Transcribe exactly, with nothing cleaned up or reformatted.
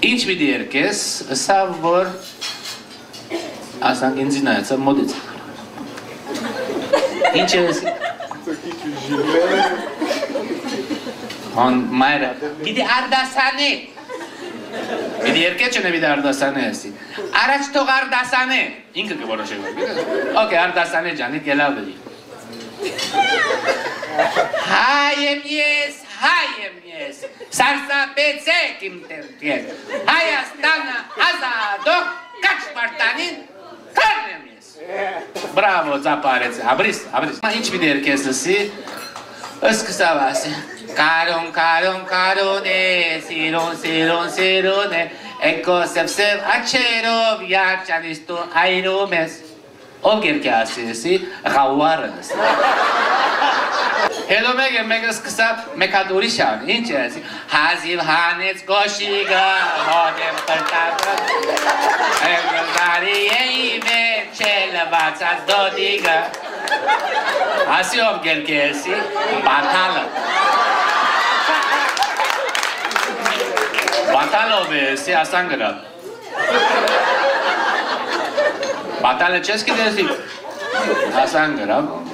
Ինչ պիտի երկես, սա որ ասանք ինձ նայեցա մոդից Ինչ ես Հոն մայրը Պիտի արդասանի Պիտի երկե չնե պիտի արդասանի ասի Առաջ թող արդասանի Ինքը կորոշի Okay, արդասանի ջանի կելավ էի Հայ եմ ես, հայ եմ ես Սարսապեցեք իմ տերտեր Հայաստանը ազադող կաչ պարտանին Կարն եմ ես Բրավո, ծապարեց, հաբրիս, հաբրիս Ինչ պիտի երկես ասի Ըսկսավ ասի Կարոն, կարոն, կարոն է Սիրոն, սիրոն, սիրոն է Էկո սև-սև աչերով Յարջանիստու այրում ես Ով գերկե ասի եսի Ղավուարը նսի Հետո մեկ է մեկը սկսավ մեկ հատ ուրիշ ան, ինչ է ասի Հազիվ հանեց գոշիգը, հոդեմ պրտակը Էգլարի էի վերջել վացած դոդիգը Ասի ով գերկե եսի, բատալը Բատալով է եսի, ասան գրա Բատալը չես կիտ եսի, ասան գրա